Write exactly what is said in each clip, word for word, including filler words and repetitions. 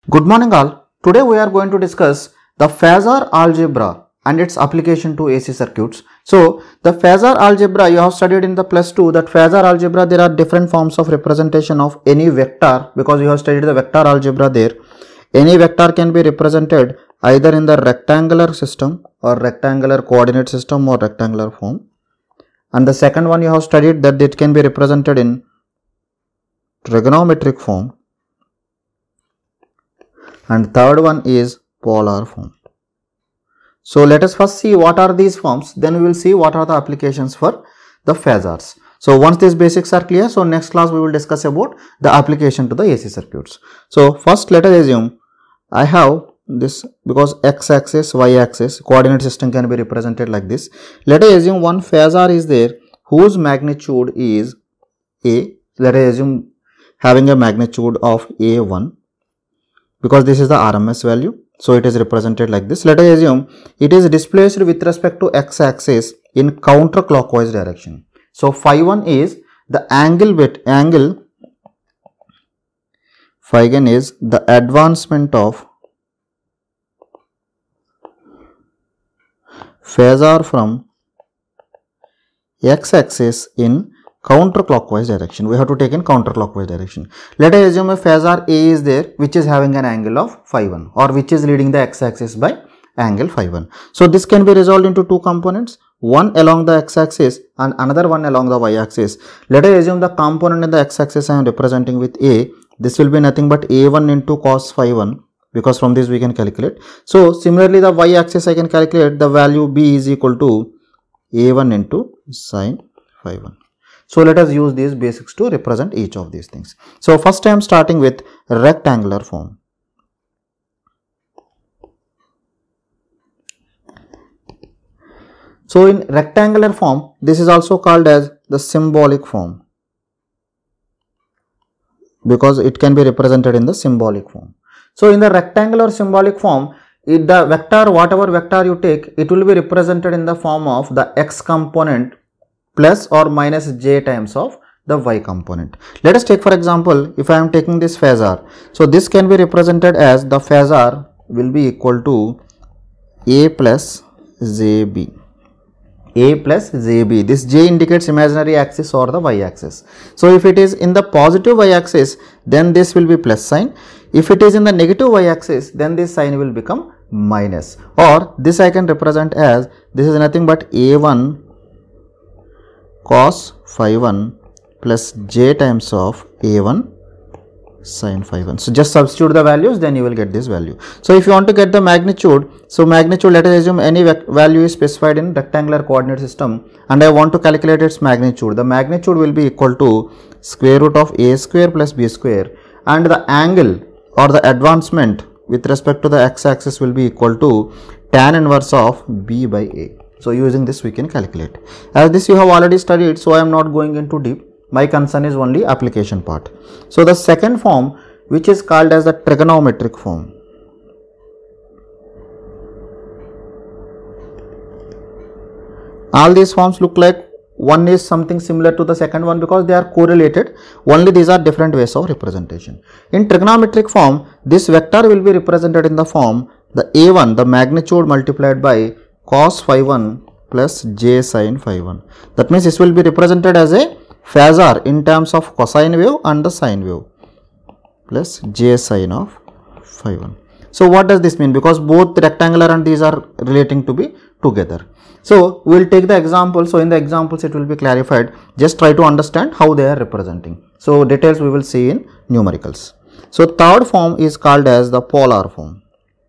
Good morning all. Today we are going to discuss the phasor algebra and its application to A C circuits. So the phasor algebra you have studied in the plus two, that phasor algebra there are different forms of representation of any vector, because you have studied the vector algebra there. Any vector can be represented either in the rectangular system or rectangular coordinate system or rectangular form. And the second one you have studied that it can be represented in trigonometric form. And third one is polar form. So let us first see what are these forms, then we will see what are the applications for the phasors. So once these basics are clear, so next class we will discuss about the application to the A C circuits. So first let us assume I have this, because x axis, y axis coordinate system can be represented like this. Let us assume one phasor is there whose magnitude is A. Let us assume having a magnitude of A one. Because this is the R M S value, so it is represented like this. Let us assume it is displaced with respect to x axis in counterclockwise direction. So phi one is the angle bit angle phi one is the advancement of phasor from x axis in counterclockwise direction. We have to take in counterclockwise direction. Let us assume a phasor A is there which is having an angle of phi one, or which is leading the x axis by angle phi one. So this can be resolved into two components, one along the x axis and another one along the y axis. Let us assume the component in the x axis I am representing with A. This will be nothing but A one into cos phi one, because from this we can calculate. So similarly the y axis I can calculate the value B is equal to A one into sin phi one. So let us use these basics to represent each of these things. So first I am starting with rectangular form. So in rectangular form, this is also called as the symbolic form, because it can be represented in the symbolic form. So in the rectangular symbolic form, if the vector, whatever vector you take, it will be represented in the form of the x component plus or minus j times of the y component. Let us take for example, if I am taking this phasor, so this can be represented as the phasor will be equal to a plus jb. A plus jb. This j indicates imaginary axis or the y axis. So if it is in the positive y axis, then this will be plus sign. If it is in the negative y axis, then this sign will become minus. Or this I can represent as, this is nothing but a one cos phi one plus j times of a one sin phi one. So just substitute the values, then you will get this value. So if you want to get the magnitude, so magnitude, let us assume any value is specified in rectangular coordinate system and I want to calculate its magnitude. The magnitude will be equal to square root of a square plus b square, and the angle or the advancement with respect to the x axis will be equal to tan inverse of b by a. So using this we can calculate. As this you have already studied, so I am not going into deep. My concern is only application part. So the second form, which is called as the trigonometric form. All these forms look like one is something similar to the second one because they are correlated, only these are different ways of representation. In trigonometric form, this vector will be represented in the form the a one, the magnitude multiplied by cos phi one plus j sin phi one. That means this will be represented as a phasor in terms of cosine wave and the sine wave plus j sin of phi one. So what does this mean? Because both rectangular and these are relating to be together. So we will take the example. So in the examples it will be clarified. Just try to understand how they are representing. So details we will see in numericals. So third form is called as the polar form.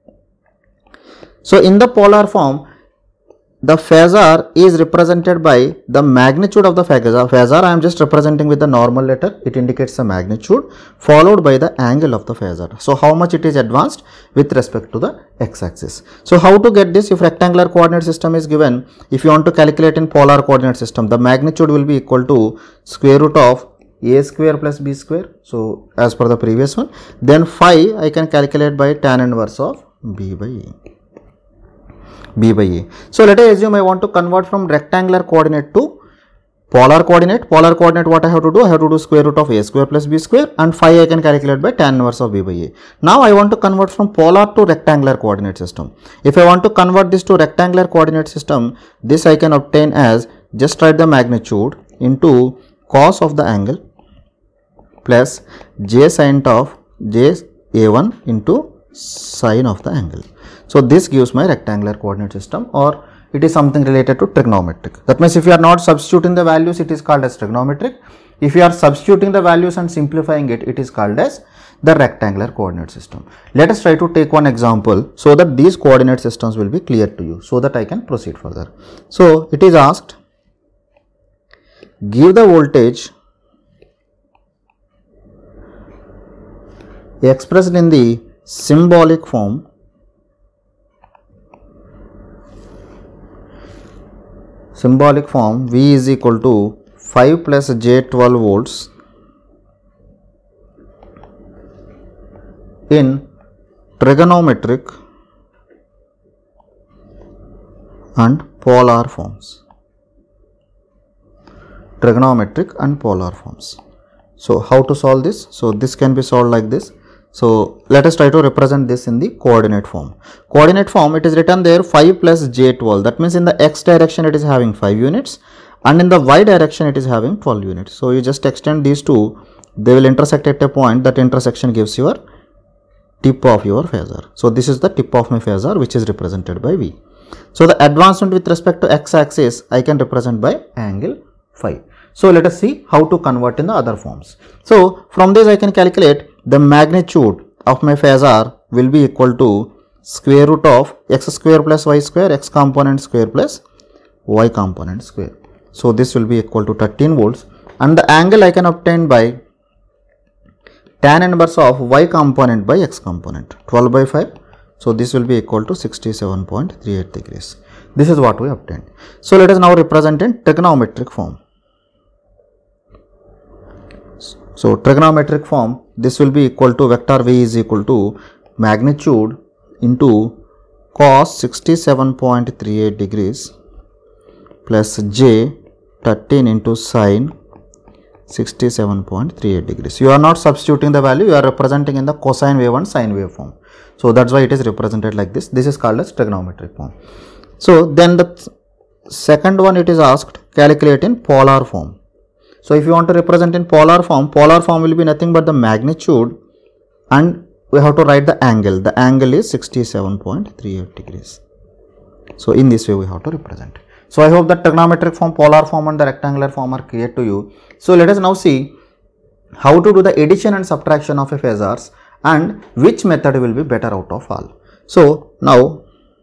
So in the polar form, the phasor is represented by the magnitude of the phasor. Phasor I am just representing with the normal letter. It indicates the magnitude followed by the angle of the phasor. So how much it is advanced with respect to the x axis. So how to get this? If rectangular coordinate system is given, if you want to calculate in polar coordinate system, the magnitude will be equal to square root of a square plus b square. So as per the previous one, then phi I can calculate by tan inverse of b by a. B by A. So let us assume I want to convert from rectangular coordinate to polar coordinate, polar coordinate what I have to do? I have to do square root of a square plus b square, and phi I can calculate by tan inverse of b by a. Now I want to convert from polar to rectangular coordinate system. If I want to convert this to rectangular coordinate system, this I can obtain as, just write the magnitude into cos of the angle plus j sin of j a one into sine of the angle. So this gives my rectangular coordinate system, or it is something related to trigonometric. That means if you are not substituting the values, it is called as trigonometric. If you are substituting the values and simplifying it, it is called as the rectangular coordinate system. Let us try to take one example so that these coordinate systems will be clear to you, so that I can proceed further. So it is asked, give the voltage expressed in the symbolic form symbolic form V is equal to five plus j twelve volts in trigonometric and polar forms. Trigonometric and polar forms. So how to solve this? So this can be solved like this. So let us try to represent this in the coordinate form. Coordinate form, it is written there five plus j twelve. That means in the x direction it is having five units, and in the y direction it is having twelve units. So you just extend these two, they will intersect at a point. That intersection gives your tip of your phasor. So this is the tip of my phasor, which is represented by V. So the advancement with respect to x axis I can represent by angle phi. So let us see how to convert in the other forms. So from this I can calculate the magnitude of my phasor will be equal to square root of x square plus y square, x component square plus y component square. So this will be equal to thirteen volts, and the angle I can obtain by tan inverse of y component by x component, twelve by five. So this will be equal to sixty-seven point three eight degrees. This is what we obtained. So let us now represent in trigonometric form. So trigonometric form, this will be equal to vector V is equal to magnitude into cos sixty-seven point three eight degrees plus j thirteen into sine sixty-seven point three eight degrees. You are not substituting the value, you are representing in the cosine wave and sine wave form. So that's why it is represented like this. This is called as trigonometric form. So then the second one, it is asked calculate in polar form. So if you want to represent in polar form, polar form will be nothing but the magnitude, and we have to write the angle. The angle is sixty-seven point three eight degrees. So in this way we have to represent. So I hope that trigonometric form, polar form and the rectangular form are clear to you. So let us now see how to do the addition and subtraction of a phasors and which method will be better out of all. So now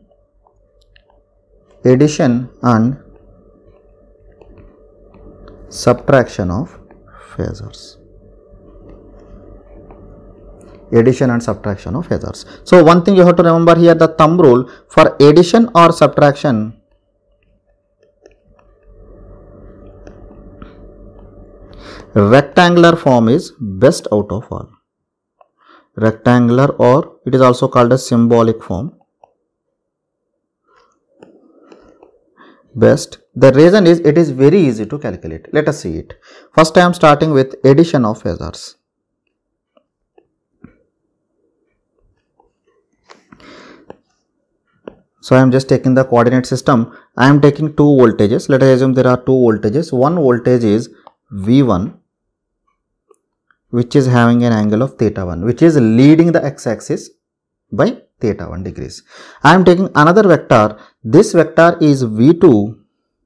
addition and subtraction of phasors. Addition and subtraction of phasors. So one thing you have to remember here, the thumb rule for addition or subtraction, rectangular form is best out of all. Rectangular, or it is also called a symbolic form, best. The reason is it is very easy to calculate. Let us see it. First I am starting with addition of phasors. So I am just taking the coordinate system. I am taking two voltages. Let us assume there are two voltages. One voltage is V one, which is having an angle of theta one, which is leading the x-axis by theta one degrees. I am taking another vector. This vector is V two,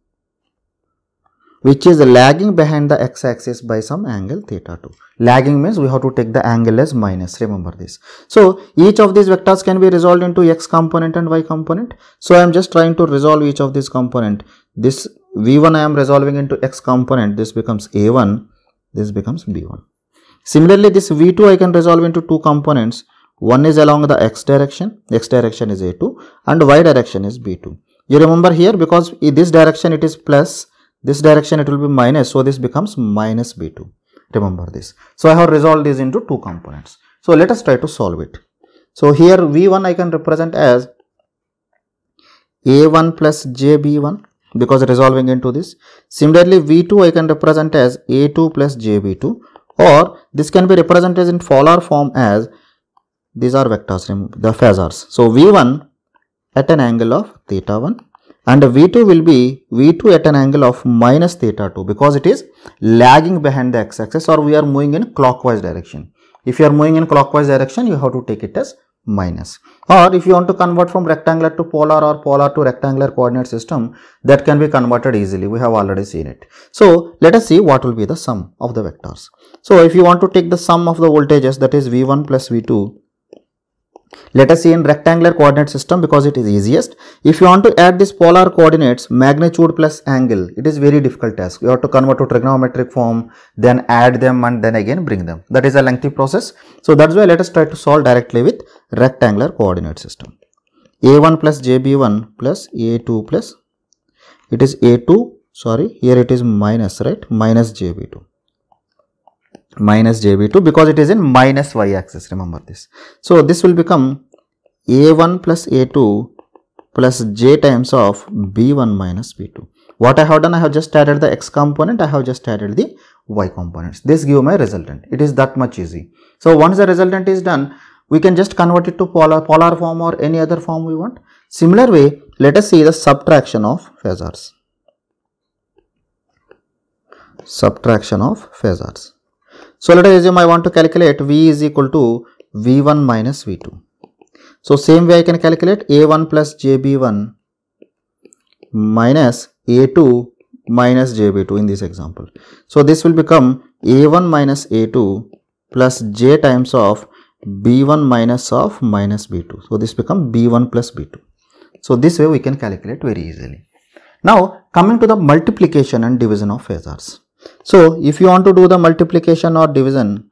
which is lagging behind the x-axis by some angle theta two. Lagging means we have to take the angle as minus, remember this. So each of these vectors can be resolved into x component and y component. So I am just trying to resolve each of these component. This V one I am resolving into x component, this becomes A one, this becomes B one. Similarly, this V two I can resolve into two components. One is along the x direction, x direction is A two, and y direction is B two. You remember here, because in this direction it is plus, this direction it will be minus, so this becomes minus B two. Remember this. So I have resolved this into two components. So let us try to solve it. So here V one I can represent as A one plus J B one. because resolving into this. Similarly, V two I can represent as A two plus J B two, or this can be represented in polar form as, these are vectors, the phasors. So V one at an angle of theta one, and V two will be V two at an angle of minus theta two, because it is lagging behind the x-axis, or we are moving in clockwise direction. If you are moving in clockwise direction, you have to take it as minus. Or if you want to convert from rectangular to polar or polar to rectangular coordinate system, that can be converted easily. We have already seen it. So let us see what will be the sum of the vectors. So if you want to take the sum of the voltages, that is V one plus V two, let us see in rectangular coordinate system, because it is easiest. If you want to add this polar coordinates, magnitude plus angle, it is very difficult task. You have to convert to trigonometric form, then add them and then again bring them. That is a lengthy process. So that's why let us try to solve directly with rectangular coordinate system. A one plus J B one plus A two plus, it is A two, sorry, here it is minus, right, minus J B two. Minus J B two, because it is in minus y axis, remember this. So this will become A one plus A two plus j times of B one minus B two. What I have done, I have just added the x component, I have just added the y components. This give my resultant. It is that much easy. So once the resultant is done, we can just convert it to polar, polar form or any other form we want. Similar way, let us see the subtraction of phasors. Subtraction of phasors. So let us assume I want to calculate V is equal to V one minus V two. So same way I can calculate A one plus J B one minus A two minus J B two in this example. So this will become A one minus A two plus J times of B one minus of minus B two. So this becomes B one plus B two. So this way we can calculate very easily. Now coming to the multiplication and division of phasors. So if you want to do the multiplication or division,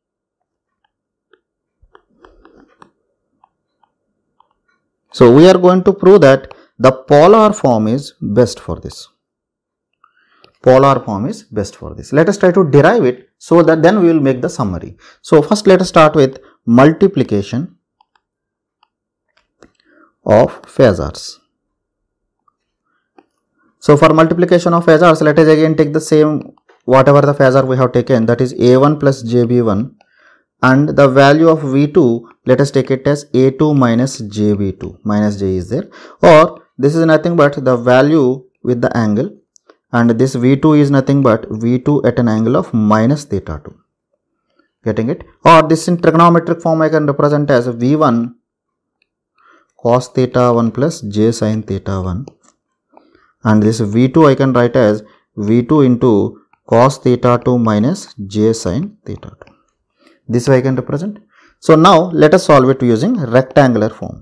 so we are going to prove that the polar form is best for this. Polar form is best for this. Let us try to derive it, so that then we will make the summary. So first let us start with multiplication of phasors. So for multiplication of phasors, let us again take the same, whatever the phasor we have taken, that is A one plus J B one, and the value of V two, let us take it as A two minus J B two, minus J is there, or this is nothing but the value with the angle, and this V two is nothing but V two at an angle of minus theta two. Getting it? Or this in trigonometric form I can represent as V one cos theta one plus J sin theta one. And this V two I can write as V two into cos theta two minus J sin theta two. This way I can represent. So now let us solve it using rectangular form.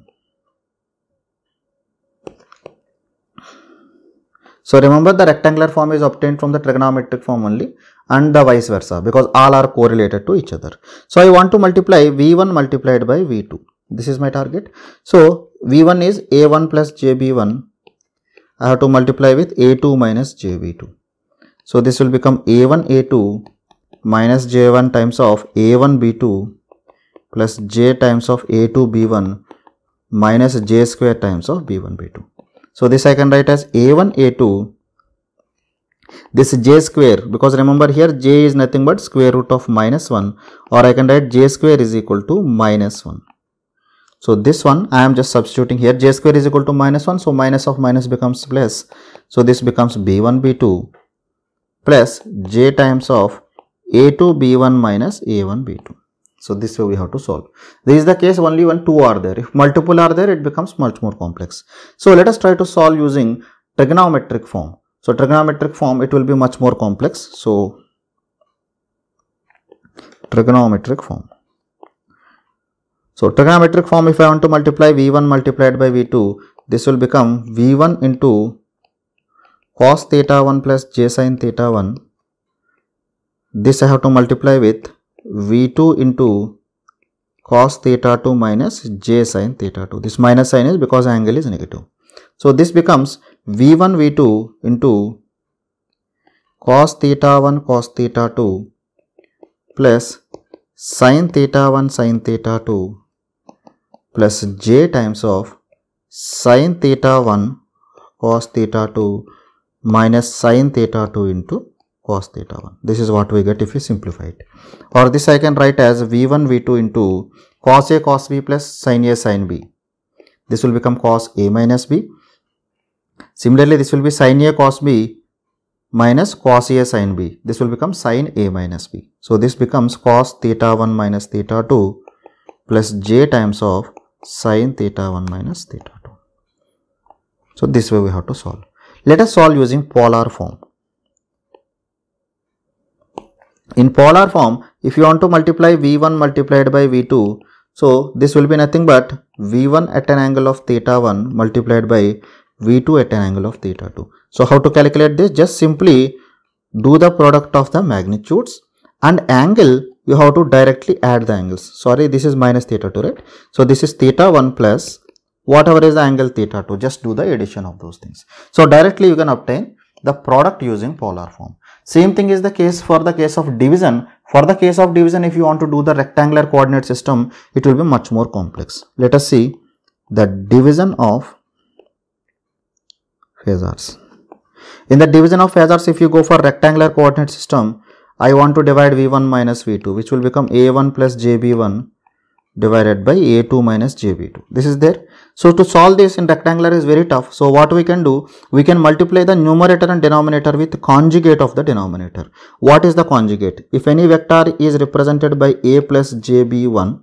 So remember, the rectangular form is obtained from the trigonometric form only, and the vice versa, because all are correlated to each other. So I want to multiply V one multiplied by V two. This is my target. So V one is A one plus J B one. I have to multiply with A two minus J B two. So this will become A one A two minus J one times of A one B two plus J times of A two B one minus J square times of B one B two. So this I can write as A one A two, this J square, because remember here J is nothing but square root of minus one, or I can write J square is equal to minus one. So this one I am just substituting here, J square is equal to minus one, so minus of minus becomes plus. So this becomes B one B two plus J times of A two B one minus A one B two. So this way we have to solve. This is the case only when two are there. If multiple are there, it becomes much more complex. So let us try to solve using trigonometric form. So trigonometric form, it will be much more complex. So trigonometric form. So trigonometric form, if I want to multiply V one multiplied by V two, this will become V one into cos theta one plus J sin theta one. This I have to multiply with V two into cos theta two minus J sin theta two. This minus sign is because angle is negative. So this becomes V one V two into cos theta one cos theta two plus sin theta one sin theta two plus J times of sin theta one cos theta two minus sin theta two into cos theta one. This is what we get if we simplify it. Or this I can write as v one v two into cos a cos b plus sin a sin b. This will become cos a minus b. Similarly, this will be sin a cos b minus cos a sin b. This will become sin a minus b. So, this becomes cos theta one minus theta two plus j times of sin theta one minus theta two. So, this way we have to solve. Let us solve using polar form. In polar form, if you want to multiply v one multiplied by v two, so this will be nothing but v one at an angle of theta one multiplied by v two at an angle of theta two. So, how to calculate this? Just simply do the product of the magnitudes and angle, you have to directly add the angles. Sorry, this is minus theta two, right? So, this is theta one plus whatever is the angle theta two, just do the addition of those things. So, directly you can obtain the product using polar form. Same thing is the case for the case of division. For the case of division, if you want to do the rectangular coordinate system, it will be much more complex. Let us see the division of phasors. In the division of phasors, if you go for rectangular coordinate system, I want to divide v one minus v two, which will become a one plus j b one divided by a two minus j b two. This is there. So, to solve this in rectangular is very tough. So, what we can do? We can multiply the numerator and denominator with conjugate of the denominator. What is the conjugate? If any vector is represented by a plus j b one,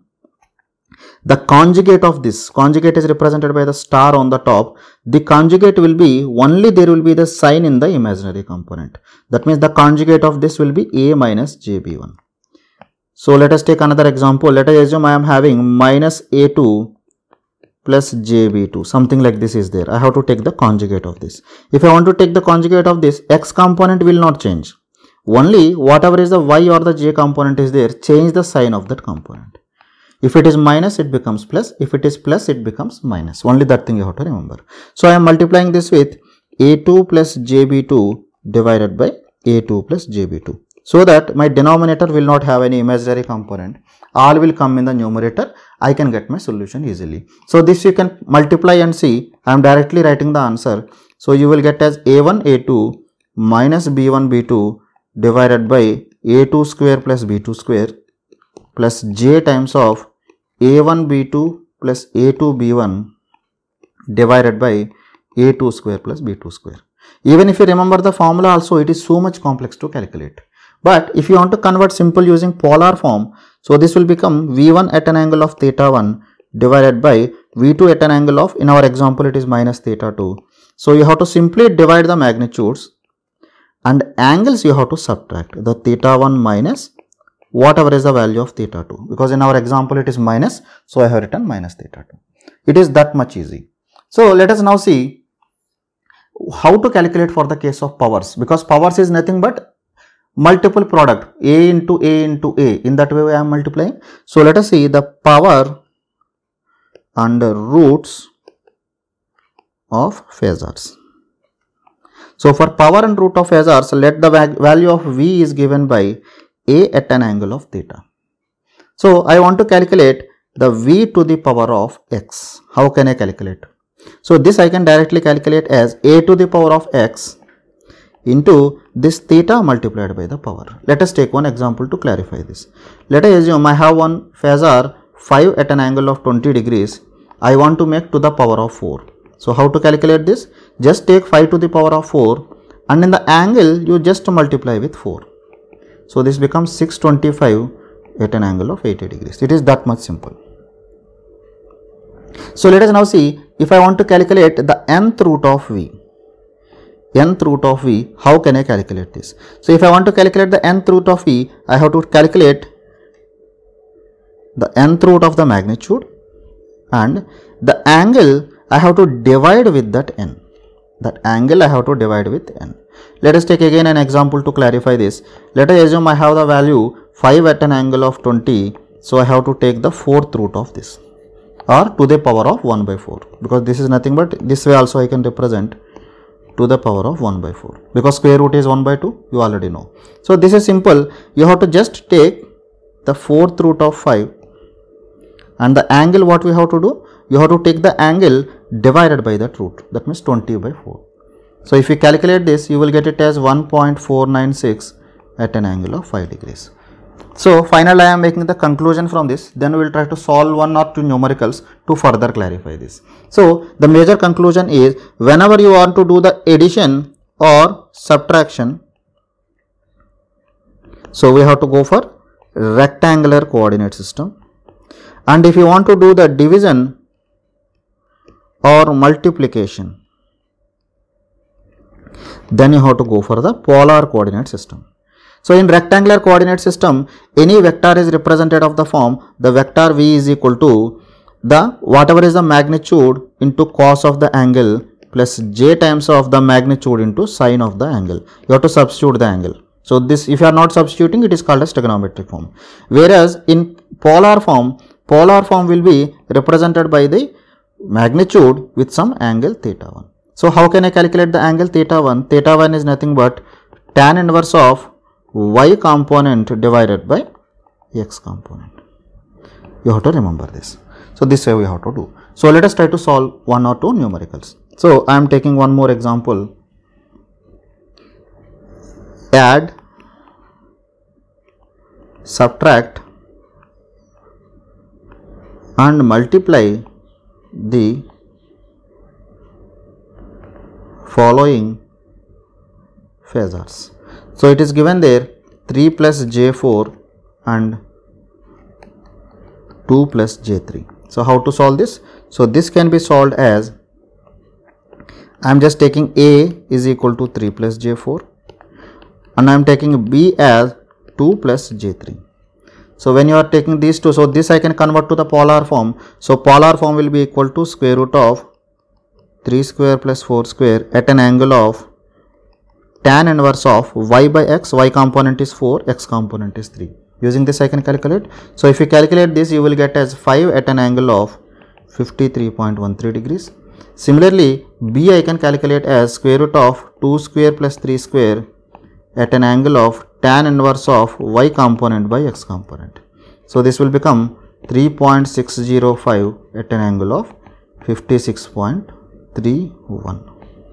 the conjugate of this, conjugate is represented by the star on the top. The conjugate will be, only there will be the sign in the imaginary component. That means the conjugate of this will be a minus j b one. So, let us take another example. Let us assume I am having minus a two plus j b two, something like this is there. I have to take the conjugate of this. If I want to take the conjugate of this, x component will not change. Only whatever is the y or the j component is there, change the sign of that component. If it is minus, it becomes plus. If it is plus, it becomes minus. Only that thing you have to remember. So, I am multiplying this with a two plus j b two divided by a two plus j b two. So that my denominator will not have any imaginary component. All will come in the numerator. I can get my solution easily. So, this you can multiply and see. I am directly writing the answer. So, you will get as a one a two minus b one b two divided by a two square plus b two square plus j times of a one b two plus a two b one divided by a two square plus b two square. Even if you remember the formula also, it is so much complex to calculate. But if you want to convert simple using polar form, so this will become v one at an angle of theta one divided by v two at an angle of, in our example it is minus theta two. So, you have to simply divide the magnitudes and angles you have to subtract the theta one minus whatever is the value of theta two, because in our example it is minus. So, I have written minus theta two. It is that much easy. So, let us now see how to calculate for the case of powers, because powers is nothing but multiple product a into a into a. In that way I am multiplying. So, let us see the power and roots of phasors. So, for power and root of phasors, let the value of v is given by a at an angle of theta. So, I want to calculate the v to the power of x. How can I calculate? So, this I can directly calculate as a to the power of x into this theta multiplied by the power. Let us take one example to clarify this. Let us assume I have one phasor five at an angle of twenty degrees. I want to make to the power of four. So, how to calculate this? Just take five to the power of four and in the angle you just multiply with four. So, this becomes six hundred twenty-five at an angle of eighty degrees. It is that much simple. So, let us now see if I want to calculate the nth root of v. Nth root of v, how can I calculate this? So, if I want to calculate the nth root of v, I have to calculate the nth root of the magnitude and the angle I have to divide with that n. That angle I have to divide with n. Let us take again an example to clarify this. Let us assume I have the value five at an angle of twenty. So, I have to take the fourth root of this or to the power of one by four, because this is nothing but this way also I can represent to the power of one by four, because square root is one by two, you already know. So, this is simple. You have to just take the fourth root of five and the angle, what we have to do? You have to take the angle divided by that root, that means twenty by four. So if you calculate this, you will get it as one point four nine six at an angle of five degrees. So finally I am making the conclusion from this, then we will try to solve one or two numericals to further clarify this. So the major conclusion is, whenever you want to do the addition or subtraction, so we have to go for rectangular coordinate system, and if you want to do the division or multiplication, then you have to go for the polar coordinate system. So in rectangular coordinate system, any vector is represented of the form, the vector v is equal to the whatever is the magnitude into cos of the angle plus j times of the magnitude into sine of the angle. You have to substitute the angle. So this, if you are not substituting, it is called as trigonometric form. Whereas in polar form, polar form will be represented by the magnitude with some angle theta one. So how can I calculate the angle theta one? Theta one is nothing but tan inverse of y component divided by x component. You have to remember this. So this way we have to do. So let us try to solve one or two numericals. So I am taking one more example. Add, subtract and multiply the following phasors. So it is given there three plus j four and two plus j three. So how to solve this? So this can be solved as, I am just taking A is equal to three plus j four and I am taking B as two plus j three. So when you are taking these two, so this I can convert to the polar form. So polar form will be equal to square root of three square plus four square at an angle of tan inverse of y by x, y component is four, x component is three. Using this I can calculate. So if you calculate this, you will get as five at an angle of fifty-three point one three degrees. Similarly, B I can calculate as square root of two square plus three square at an angle of tan inverse of y component by x component. So this will become three point six zero five at an angle of fifty-six point three one.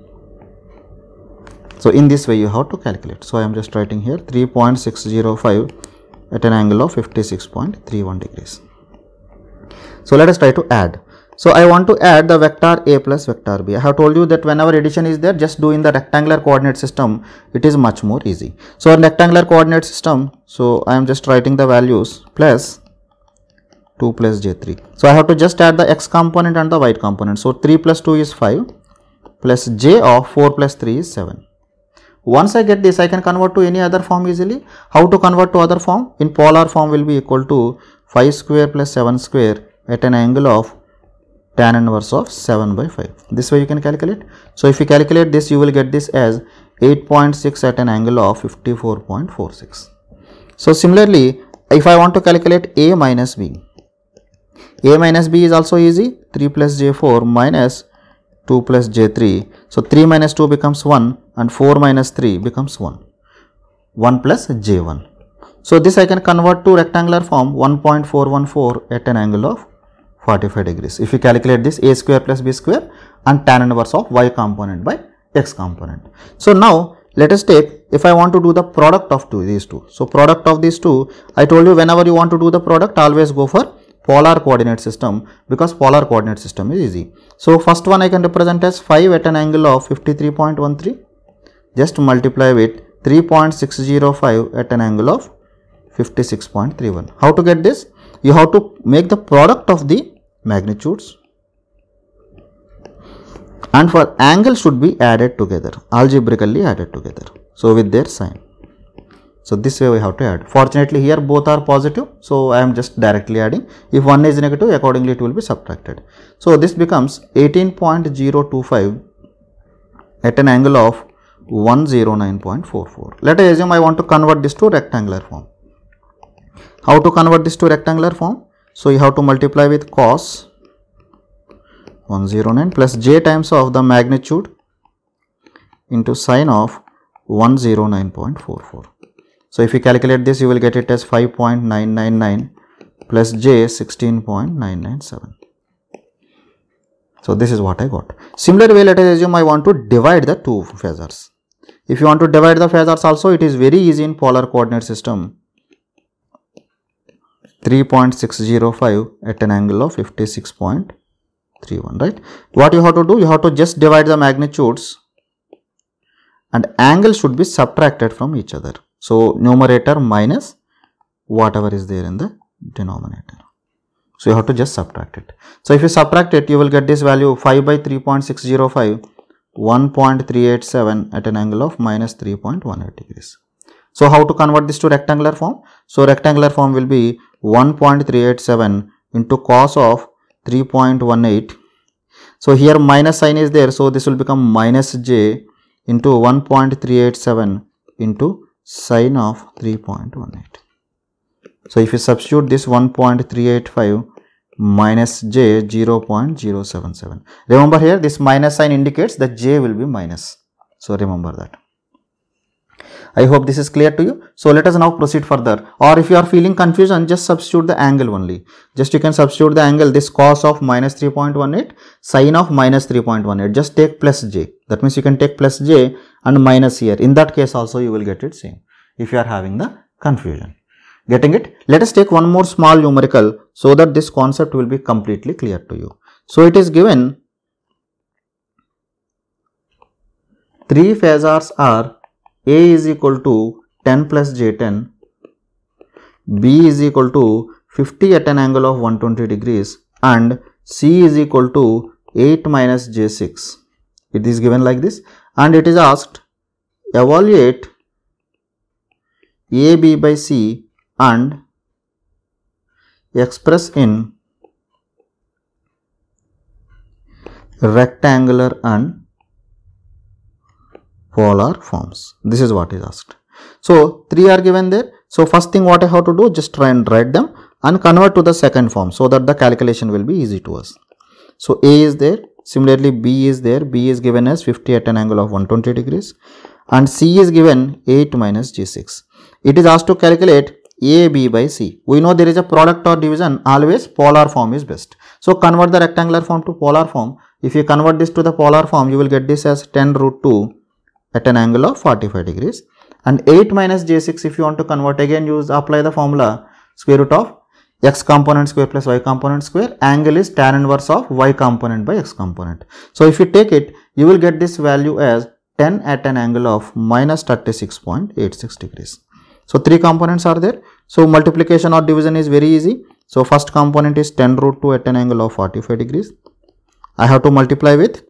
So in this way you have to calculate. So I am just writing here three point six zero five at an angle of fifty-six point three one degrees. So let us try to add. So I want to add the vector a plus vector b. I have told you that whenever addition is there, just do in the rectangular coordinate system, it is much more easy. So in rectangular coordinate system, so I am just writing the values plus two plus j three. So I have to just add the x component and the y component. So three plus two is five plus j of four plus three is seven. Once I get this, I can convert to any other form easily. How to convert to other form? In polar form will be equal to five square plus seven square at an angle of tan inverse of seven by five. This way you can calculate. So if you calculate this, you will get this as eight point six at an angle of fifty-four point four six. So similarly, if I want to calculate a minus b, a minus b is also easy. three plus j four minus two plus j three. So three minus two becomes one and four minus three becomes one. one plus j one. So this I can convert to rectangular form, one point four one four at an angle of forty-five degrees. If you calculate this, a square plus b square and tan inverse of y component by x component. So now let us take, if I want to do the product of two, these two. So product of these two, I told you whenever you want to do the product, always go for polar coordinate system, because polar coordinate system is easy. So first one I can represent as five at an angle of fifty-three point one three. Just multiply with three point six zero five at an angle of fifty-six point three one. How to get this? You have to make the product of the magnitudes, and for angle should be added together, algebraically added together. So with their sign. So this way we have to add. Fortunately here both are positive, so I am just directly adding. If one is negative, accordingly it will be subtracted. So this becomes eighteen point zero two five at an angle of one hundred nine point four four. Let us assume I want to convert this to rectangular form. How to convert this to rectangular form? So you have to multiply with cos one hundred nine plus j times of the magnitude into sine of one hundred nine point four four. So if you calculate this, you will get it as five point nine nine nine plus j sixteen point nine nine seven. So this is what I got. Similar way, let us assume I want to divide the two phasors. If you want to divide the phasors also, it is very easy in polar coordinate system. three point six zero five at an angle of fifty-six point three one, right? What you have to do, you have to just divide the magnitudes and angle should be subtracted from each other. So numerator minus whatever is there in the denominator. So you have to just subtract it. So if you subtract it, you will get this value five by three point six zero five, one point three eight seven at an angle of minus three point one eight degrees. So how to convert this to rectangular form? So rectangular form will be one point three eight seven into cos of three point one eight. So here minus sign is there, so this will become minus j into one point three eight seven into sine of three point one eight. So if you substitute this one point three eight five minus j, zero point zero seven seven. Remember here this minus sign indicates that j will be minus. So remember that. I hope this is clear to you. So let us now proceed further. Or if you are feeling confusion, just substitute the angle only. Just you can substitute the angle, this cos of minus three point one eight, sine of minus three point one eight. Just take plus j. That means you can take plus j and minus here. In that case also you will get it same if you are having the confusion. Getting it? Let us take one more small numerical so that this concept will be completely clear to you. So it is given three phasors are A is equal to ten plus j ten, B is equal to fifty at an angle of one hundred twenty degrees and C is equal to eight minus j six. It is given like this and it is asked evaluate A B by C and express in rectangular and polar forms. This is what is asked. So three are given there. So first thing what I have to do, just try and write them and convert to the second form so that the calculation will be easy to us. So A is there, similarly B is there, B is given as fifty at an angle of one hundred twenty degrees and C is given eight minus j six. It is asked to calculate A B by C. We know there is a product or division, always polar form is best. So convert the rectangular form to polar form. If you convert this to the polar form, you will get this as ten root two at an angle of forty-five degrees and eight minus j six. If you want to convert, again use apply the formula square root of x component square plus y component square. Angle is tan inverse of y component by x component. So if you take it, you will get this value as ten at an angle of minus thirty-six point eight six degrees. So three components are there. So multiplication or division is very easy. So first component is ten root two at an angle of forty-five degrees. I have to multiply with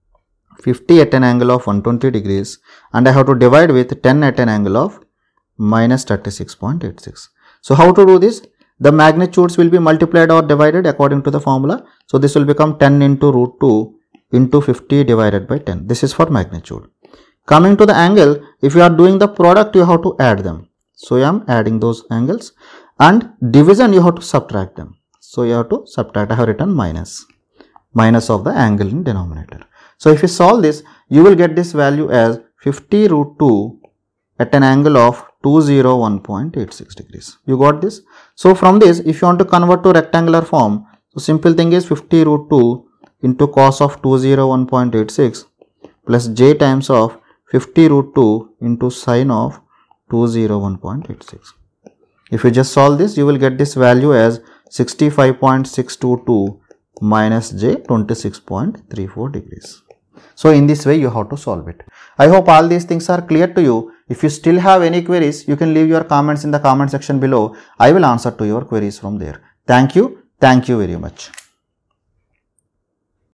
fifty at an angle of one hundred twenty degrees and I have to divide with ten at an angle of minus thirty-six point eight six. So how to do this? The magnitudes will be multiplied or divided according to the formula. So this will become ten into root two into fifty divided by ten. This is for magnitude. Coming to the angle, if you are doing the product, you have to add them. So I am adding those angles and division you have to subtract them. So you have to subtract. I have written minus, minus of the angle in denominator. So if you solve this, you will get this value as fifty root two at an angle of two hundred one point eight six degrees. You got this? So from this, if you want to convert to rectangular form, so simple thing is fifty root two into cos of two hundred one point eight six plus j times of fifty root two into sine of two hundred one point eight six. If you just solve this, you will get this value as sixty-five point six two two minus j twenty-six point three four degrees. So in this way you have to solve it. I hope all these things are clear to you. If you still have any queries, you can leave your comments in the comment section below. I will answer to your queries from there. Thank you. Thank you very much.